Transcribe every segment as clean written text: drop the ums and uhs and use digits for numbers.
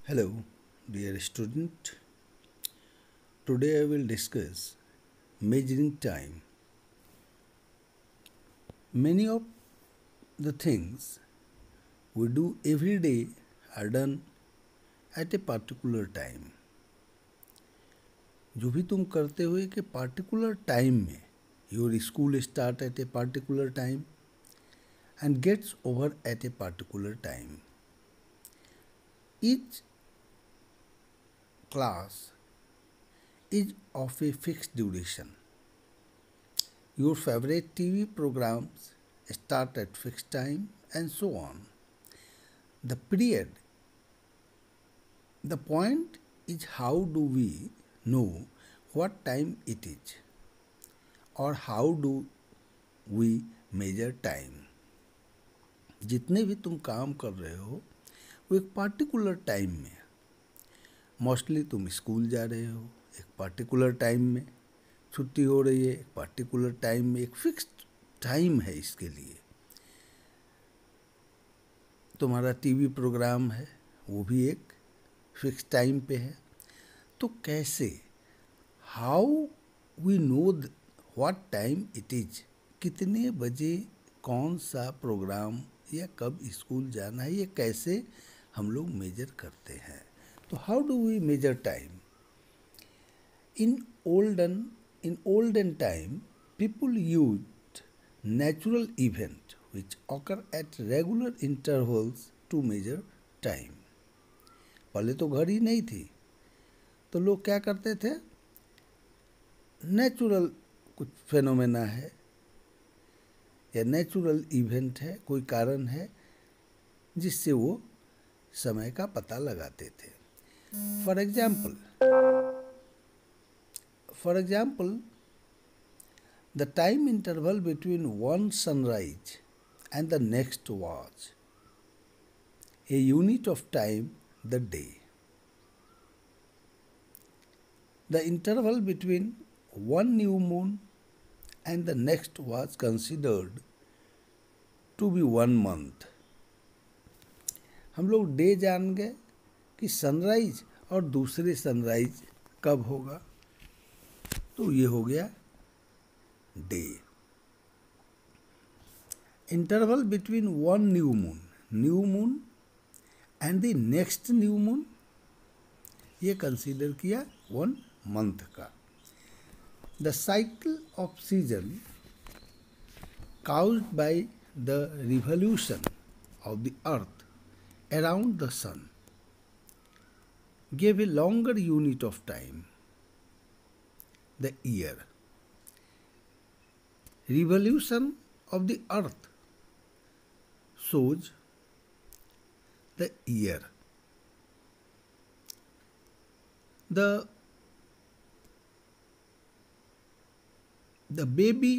Hello, dear student. Today I will discuss measuring time. Many of the things we do every day are done at a particular time. जो भी तुम करते हो एक particular time में, your school start at a particular time and gets over at a particular time. Each class is of a fixed duration. Your favorite TV programs start at fixed time and so on. The period, the point is how do we know what time it is or how do we measure time. जितने भी तुम काम कर रहे हो वो एक particular time में, मोस्टली तुम स्कूल जा रहे हो एक पार्टिकुलर टाइम में, छुट्टी हो रही है एक पार्टिकुलर टाइम में, एक फिक्स्ड टाइम है इसके लिए. तुम्हारा टीवी प्रोग्राम है वो भी एक फिक्स टाइम पे है. तो कैसे, how we know what time it is, कितने बजे कौन सा प्रोग्राम या कब स्कूल जाना है, ये कैसे हम लोग मेजर करते हैं. तो how do we measure time. In olden time, people used natural events which occur at regular intervals to measure time. पहले तो घड़ी नहीं थी तो लोग क्या करते थे, नेचुरल कुछ फेनोमेना है या नेचुरल इवेंट है, कोई कारण है जिससे वो समय का पता लगाते थे. For example the time interval between one sunrise and the next was a unit of time, the day. The interval between one new moon and the next was considered to be 1 month. हम लोग day जान गए कि sunrise और दूसरे sunrise कब होगा, तो ये हो गया day. Interval between one new moon and the next new moon, ये कंसीडर किया 1 month का. The cycle of season caused by the revolution of the earth around the sun gave a longer unit of time, the year. Revolution of the earth shows the year. The baby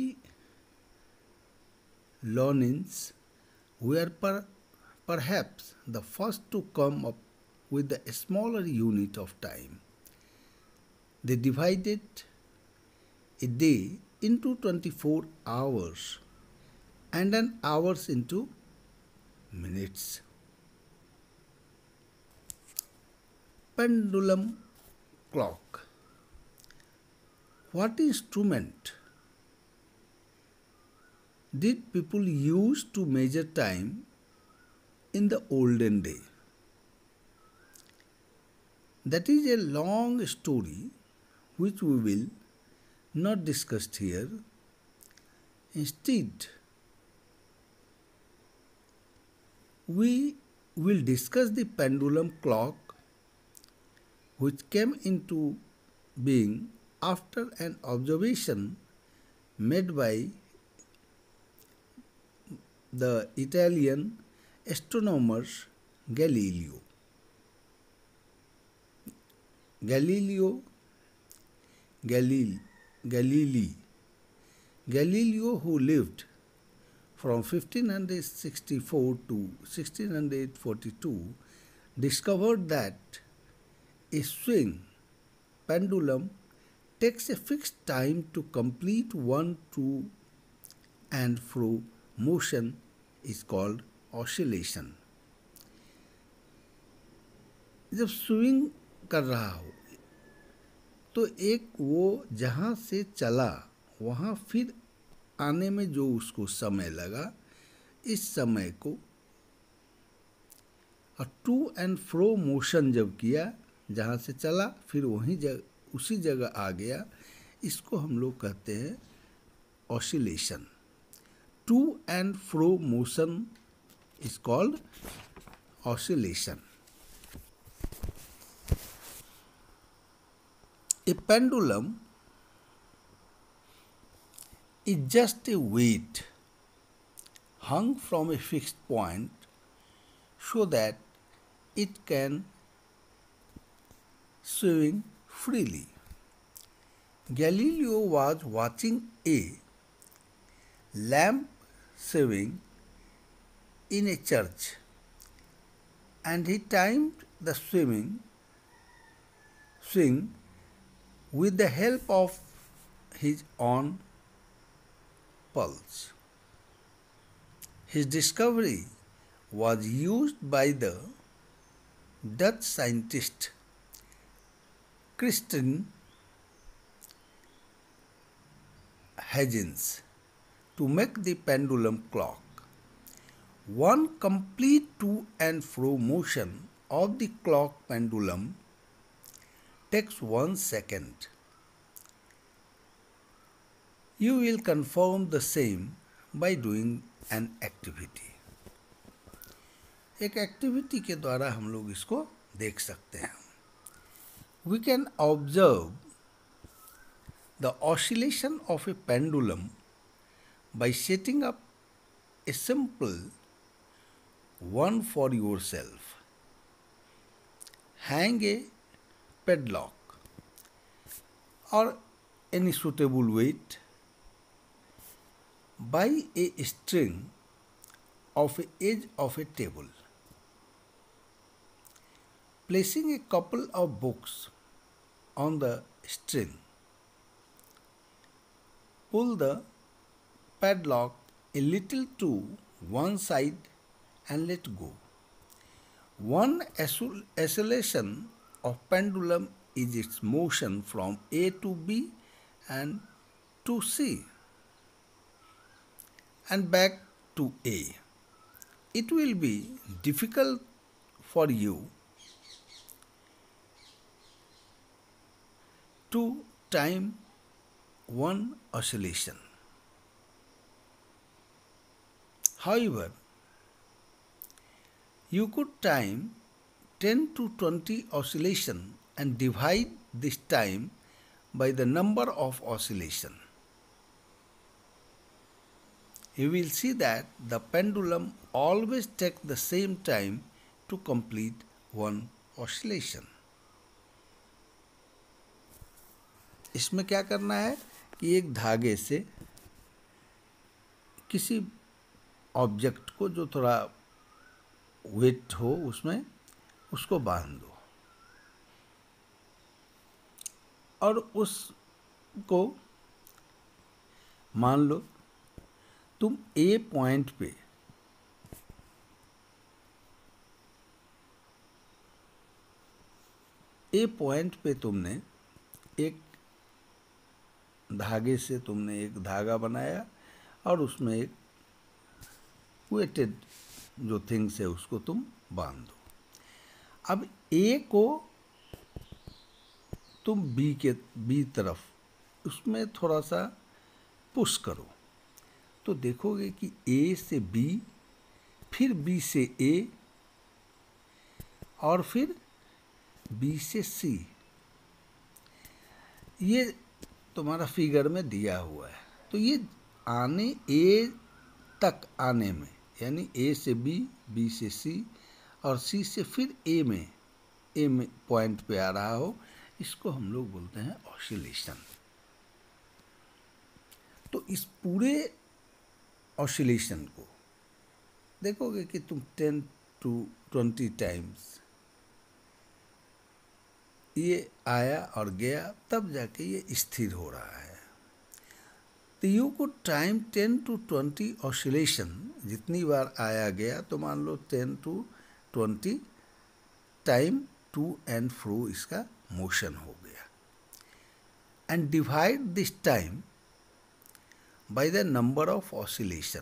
Lonins were perhaps the first to come up with a smaller unit of time. They divided a day into 24 hours and an hours into minutes. Pendulum clock. What instrument did people use to measure time in the olden day? That is a long story which we will not discuss here. Instead, we will discuss the pendulum clock which came into being after an observation made by the Italian astronomer Galileo. Galileo, who lived from 1564 to 1642, discovered that a swing pendulum takes a fixed time to complete one to and fro motion is called oscillation. जब swing कर रहा हो तो एक वो जहाँ से चला वहाँ फिर आने में जो उसको समय लगा, इस समय को टू एंड फ्रो मोशन जब किया, जहाँ से चला फिर उसी जगह आ गया, इसको हम लोग कहते हैं oscillation. To and fro motion is called oscillation. A pendulum is just a weight hung from a fixed point so that it can swing freely. Galileo was watching a lamp swing in a church, and he timed the swing with the help of his own pulse. His discovery was used by the Dutch scientist Christian Huygens to make the pendulum clock. One complete to and fro motion of the clock pendulum takes 1 second. You will confirm the same by doing an activity. एक activity के द्वारा हम लोग इसको देख सकते हैं. We can observe the oscillation of a pendulum by setting up a simple one for yourself. Hang a padlock or any suitable weight by a string of the edge of a table. Placing a couple of books on the string, pull the padlock a little to one side and let go. One oscillation of pendulum is its motion from A to B and to C and back to A. It will be difficult for you to time one oscillation. However, you could time 10 to 20 oscillation and divide this time by the number of oscillation. You will see that the pendulum always takes the same time to complete one oscillation. इसमें क्या करना है कि एक धागे से किसी object को जो थोड़ा वेट हो उसमें उसको बांध दो और उसको मान लो तुम ए पॉइंट पे तुमने एक धागे से तुमने एक धागा बनाया और उसमें एक वेटेड जो थिंग्स है उसको तुम बांध दो. अब ए को तुम बी तरफ उसमें थोड़ा सा पुश करो तो देखोगे कि ए से बी, फिर बी से ए और फिर बी से सी. ये तुम्हारा फिगर में दिया हुआ है. तो ये आने ए तक आने में यानी ए से बी, बी से सी और सी से फिर ए में पॉइंट पे आ रहा हो, इसको हम लोग बोलते हैं ऑसिलेशन. तो इस पूरे ऑसिलेशन को देखोगे कि तुम 10 to 20 टाइम्स ये आया और गया तब जाके ये स्थिर हो रहा है. तो you could time 10 to 20 oscillation. जितनी बार आया गया तो मान लो 10 to 20 time to and fro इसका मोशन हो गया. And divide this time by the number of oscillation.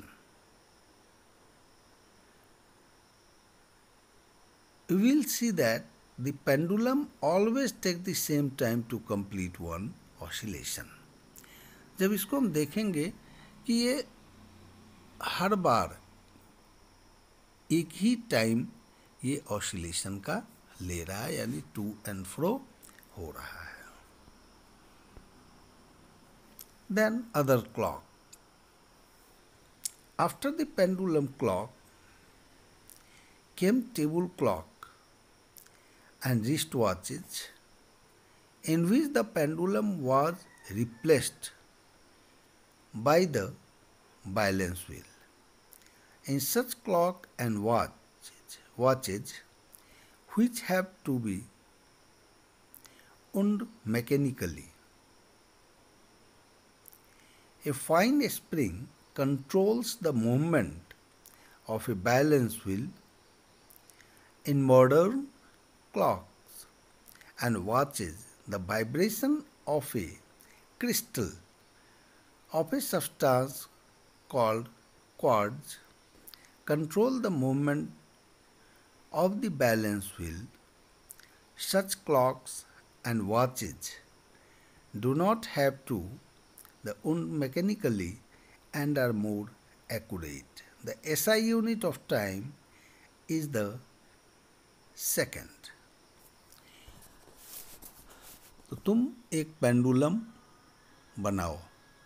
You will see that the pendulum always takes the same time to complete one oscillation. जब इसको हम देखेंगे कि ये हर बार एक ही टाइम ये ऑसिलेशन का ले रहा है, यानी टू एंड फ्रो हो रहा है. Then other clock. After the pendulum clock came table clock and wristwatches, in which the pendulum was replaced by the balance wheel. In such clock and watches which have to be wound mechanically, a fine spring controls the movement of a balance wheel. In modern clocks and watches, the vibration of a crystal of a substance called quartz control the movement of the balance wheel. Such clocks and watches do not have to the wound mechanically and are more accurate. The SI unit of time is the second. तो तुम एक pendulum बनाओ.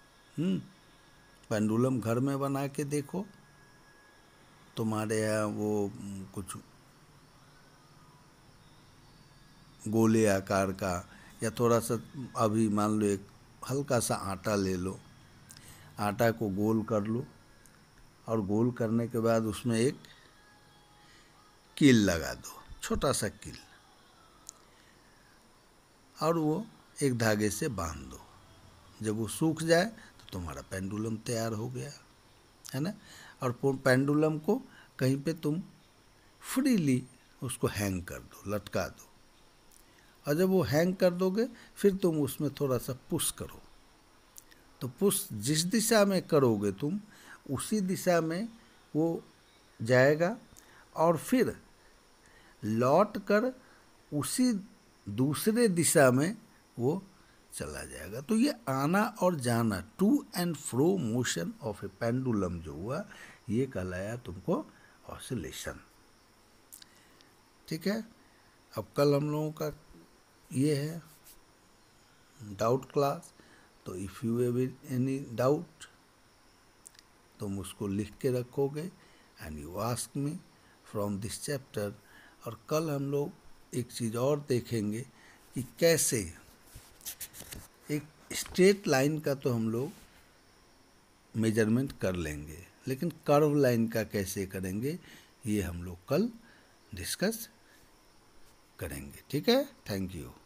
Pendulum घर में बना के देखो. तुम्हारे यहाँ वो कुछ गोले आकार का या थोड़ा सा, अभी मान लो एक हल्का सा आटा ले लो, आटा को गोल कर लो और गोल करने के बाद उसमें एक कील लगा दो, छोटा सा कील, और वो एक धागे से बांध दो. जब वो सूख जाए तो तुम्हारा पेंडुलम तैयार हो गया, है ना. और पेंडुलम को कहीं पे तुम फ्रीली उसको हैंग कर दो, लटका दो. और जब वो हैंग कर दोगे फिर तुम उसमें थोड़ा सा पुश करो. तो पुश जिस दिशा में करोगे तुम उसी दिशा में वो जाएगा और फिर लौट कर उसी दूसरे दिशा में वो चला जाएगा. तो ये आना और जाना, to and fro motion of a pendulum जो हुआ, ये कहलाया तुमको ऑसिलेशन. ठीक है. अब कल हम लोगों का ये है डाउट क्लास. तो if you have any doubt तुम उसको लिख के रखोगे and you ask me from this chapter. और कल हम लोग एक चीज़ और देखेंगे कि कैसे एक स्ट्रेट लाइन का तो हम लोग मेजरमेंट कर लेंगे, लेकिन कर्व लाइन का कैसे करेंगे ये हम लोग कल डिस्कस करेंगे. ठीक है. Thank you.